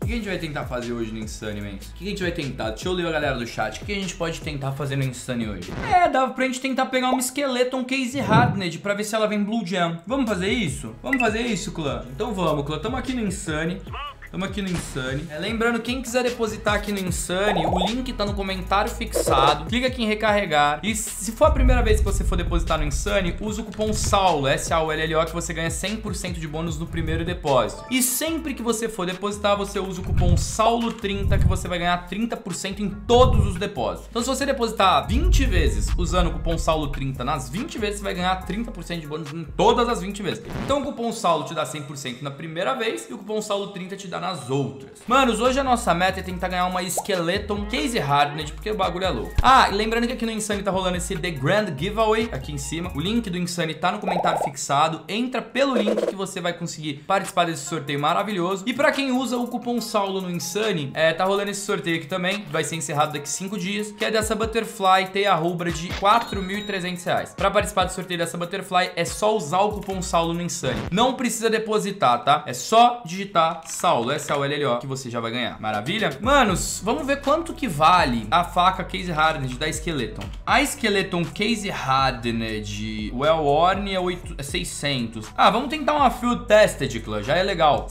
O que a gente vai tentar fazer hoje no Insane, man? O que a gente vai tentar? Deixa eu ler a galera do chat. O que a gente pode tentar fazer no Insane hoje? Dava pra gente tentar pegar uma Skeleton Case Hardened pra ver se ela vem Blue Jam. Vamos fazer isso? Vamos fazer isso, clã? Então vamos, clã. Tamo aqui no Insane. Estamos aqui no Insane. Lembrando, quem quiser depositar aqui no Insane, o link tá no comentário fixado. Clica aqui em recarregar. E se for a primeira vez que você for depositar no Insane, usa o cupom SAULO, SAULLO, que você ganha 100% de bônus no primeiro depósito. E sempre que você for depositar, você usa o cupom SAULO30, que você vai ganhar 30% em todos os depósitos. Então se você depositar 20 vezes usando o cupom SAULO30 nas 20 vezes, você vai ganhar 30% de bônus em todas as 20 vezes. Então o cupom SAULO te dá 100% na primeira vez e o cupom SAULO30 te dá nas outras. Manos, hoje a nossa meta é tentar ganhar uma Skeleton Case Hardened, porque o bagulho é louco. E lembrando que aqui no Insane tá rolando esse The Grand Giveaway aqui em cima. O link do Insane tá no comentário fixado. Entra pelo link que você vai conseguir participar desse sorteio maravilhoso. E pra quem usa o cupom SAULO no Insane, tá rolando esse sorteio aqui também. Vai ser encerrado daqui 5 dias, que é dessa Butterfly Teia Rubra de R$4.300. Pra participar do sorteio dessa Butterfly, é só usar o cupom SAULO no Insane. Não precisa depositar, tá? É só digitar SAULO, SAULLO, que você já vai ganhar. Maravilha? Manos, vamos ver quanto que vale a faca Case Hardened da Skeleton. A Skeleton Case Hardened Well-worn é 600. Vamos tentar uma Field Tested, clã. Já é legal.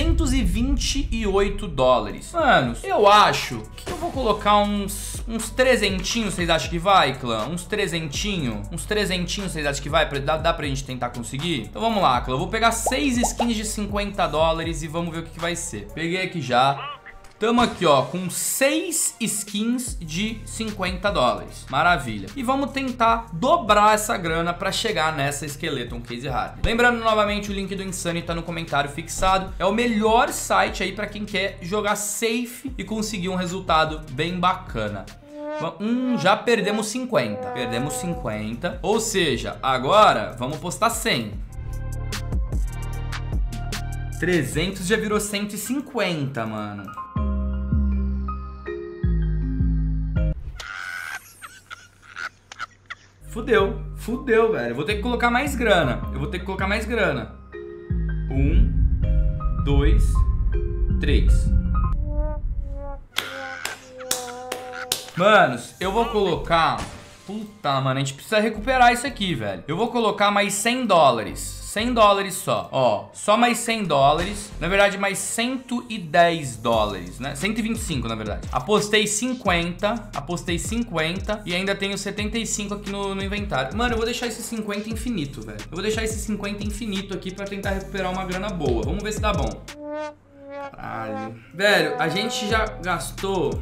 $628. Manos, eu acho que eu vou colocar uns trezentinhos, vocês acham que vai, clã? Uns trezentinhos, vocês acham que vai? Dá pra gente tentar conseguir? Então vamos lá, clã. Eu vou pegar 6 skins de $50 e vamos ver o que vai ser. Peguei aqui já. Tamo aqui, ó, com 6 skins de $50. Maravilha. E vamos tentar dobrar essa grana pra chegar nessa Skeleton Case Hard. Lembrando novamente, o link do Insane tá no comentário fixado. É o melhor site aí pra quem quer jogar safe e conseguir um resultado bem bacana. Já perdemos 50. Perdemos 50. Ou seja, agora vamos postar 100. 300 já virou 150, mano. Fudeu, velho. Eu vou ter que colocar mais grana. 1, 2, 3. Manos, eu vou colocar... Puta, mano, a gente precisa recuperar isso aqui, velho. Eu vou colocar mais $100. $100 só, ó, só mais $100, na verdade mais $110, né, 125 na verdade. Apostei 50 e ainda tenho 75 aqui no inventário. Mano, eu vou deixar esse 50 infinito, velho. Eu vou deixar esse 50 infinito aqui pra tentar recuperar uma grana boa. Vamos ver se dá bom. Caralho. Velho, a gente já gastou...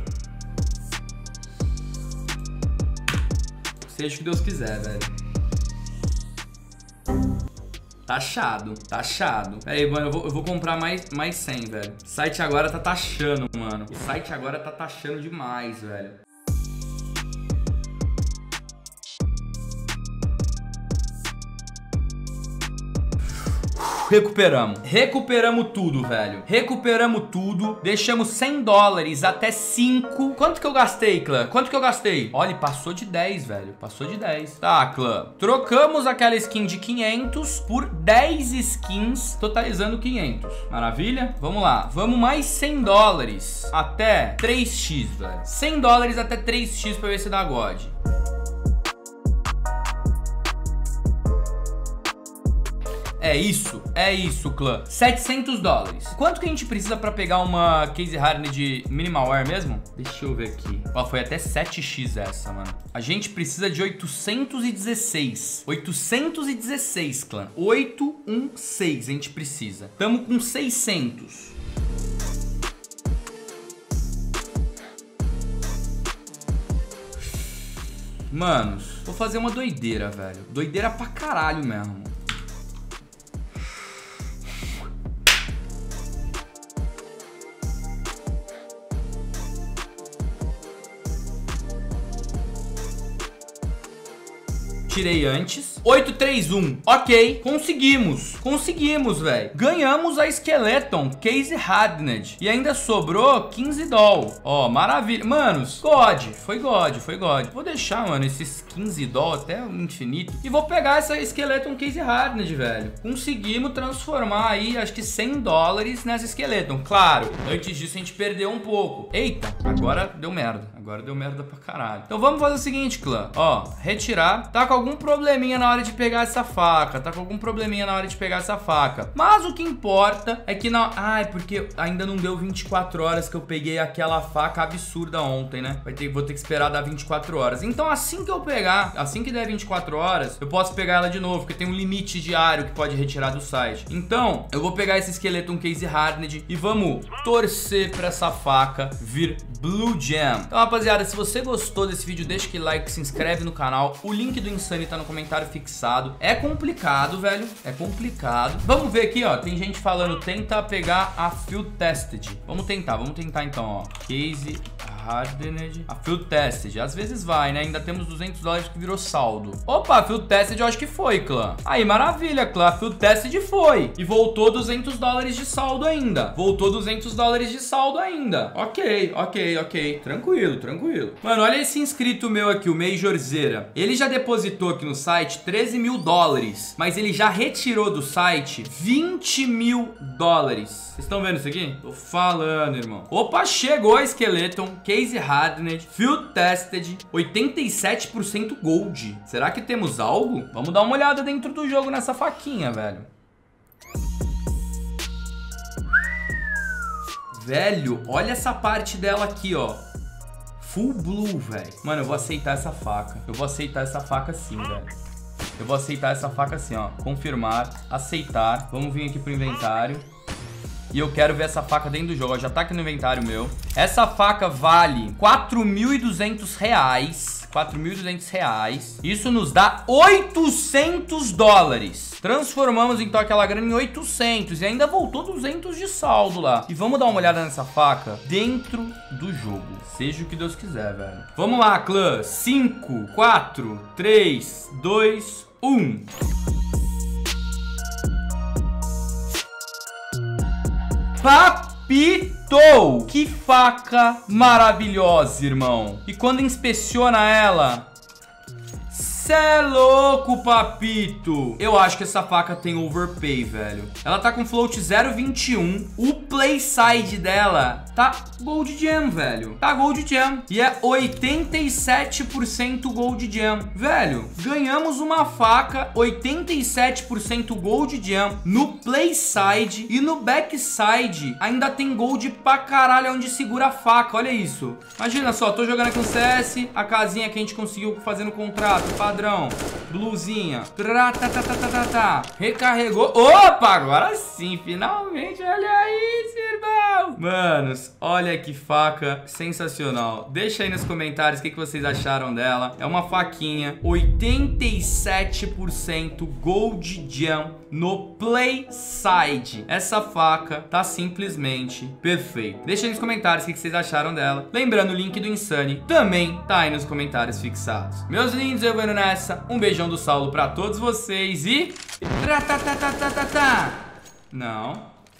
Seja o que Deus quiser, velho. Taxado. Pera aí, mano, eu vou comprar mais 100, velho. O site agora tá taxando, mano. O site agora tá taxando demais, velho. Recuperamos tudo, velho. Recuperamos tudo. Deixamos $100 até 5. Quanto que eu gastei, clã? Olha, passou de 10, velho. Passou de 10. Tá, clã. Trocamos aquela skin de 500 por 10 skins, totalizando 500. Maravilha? Vamos lá. Vamos mais $100 até 3x, velho. $100 até 3x pra ver se dá God. É isso, clã. $700. Quanto que a gente precisa pra pegar uma Case Hardened de Minimal Wear mesmo? Deixa eu ver aqui. Ó, foi até 7x essa, mano. A gente precisa de 816. 816, clã. 816 a gente precisa. Tamo com 600. Manos, vou fazer uma doideira, velho. Doideira pra caralho mesmo. tirei antes. 831. Ok, conseguimos, velho. Ganhamos a Skeleton Case Hardened. E ainda sobrou 15 doll. Ó, maravilha. Manos, foi God. Vou deixar, mano, esses 15 doll até o infinito. E vou pegar essa Skeleton Case Hardened, velho. Conseguimos transformar aí, acho que 100 dólares nessa Skeleton. Claro, antes disso a gente perdeu um pouco. Eita, agora deu merda. Agora deu merda pra caralho. Então vamos fazer o seguinte, clã. Ó, retirar. Tá com algum probleminha na hora de pegar essa faca. Mas o que importa é que não... Ai, porque ainda não deu 24 horas que eu peguei aquela faca absurda ontem, né? Vou ter que esperar dar 24 horas. Então assim que eu pegar, assim que der 24 horas, eu posso pegar ela de novo, porque tem um limite diário que pode retirar do site. Então, eu vou pegar esse Skeleton Case Hardened e vamos torcer pra essa faca vir Blue Gem. Então, rapaziada, se você gostou desse vídeo, deixa aquele like, se inscreve no canal. O link do Insane tá no comentário fixado. É complicado, velho. É complicado. Vamos ver aqui, ó. Tem gente falando, tenta pegar a Field Tested. Vamos tentar então, ó. Case Hardened. A Field Tested. Às vezes vai, né? Ainda temos 200 dólares que virou saldo. Opa, a Field Tested eu acho que foi, clã. Aí, maravilha, clã. A Field Tested foi. E voltou 200 dólares de saldo ainda. Ok. Tranquilo. Mano, olha esse inscrito meu aqui, o Majorzeira. Ele já depositou aqui no site 13 mil dólares. Mas ele já retirou do site 20 mil dólares. Vocês estão vendo isso aqui? Tô falando, irmão. Opa, chegou a Skeleton Case Hardened, Field Tested, 87% Gold. Será que temos algo? Vamos dar uma olhada dentro do jogo nessa faquinha, velho. Velho, olha essa parte dela aqui, ó. Full blue, velho. Mano, eu vou aceitar essa faca. Sim, velho. Eu vou aceitar essa faca assim, ó. Confirmar, aceitar. Vamos vir aqui pro inventário. E eu quero ver essa faca dentro do jogo. Ó, já tá aqui no inventário meu. Essa faca vale 4.200 reais. 4.200 reais. Isso nos dá 800 dólares. Transformamos então aquela grana em 800. E ainda voltou 200 de saldo lá. E vamos dar uma olhada nessa faca dentro do jogo. Seja o que Deus quiser, velho. Vamos lá, clã. 5, 4, 3, 2, 1. Papito! Que faca maravilhosa, irmão. E quando inspeciona ela... Cê é louco, papito. Eu acho que essa faca tem overpay, velho. Ela tá com float 0,21. O play side dela tá Gold Gem, velho. Tá Gold Gem. E é 87% Gold Gem. Velho, ganhamos uma faca 87% Gold Gem no play side. E no back side ainda tem gold pra caralho onde segura a faca. Olha isso. Imagina só, tô jogando aqui um CS. A casinha que a gente conseguiu fazer no contrato. Padrão. Blusinha. Recarregou. Opa, agora sim. Finalmente, olha isso, irmão. Manos, olha que faca sensacional. Deixa aí nos comentários o que vocês acharam dela. É uma faquinha 87% Gold Gem no play side. Essa faca tá simplesmente perfeita. Deixa aí nos comentários o que vocês acharam dela. Lembrando, o link do Insane também tá aí nos comentários fixados. Meus lindos, eu vou indo nessa. Um beijão do Saulo pra todos vocês e... Não.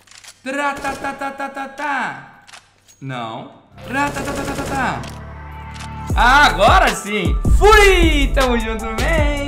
Não. Ah, agora sim. Fui! Tamo junto, man!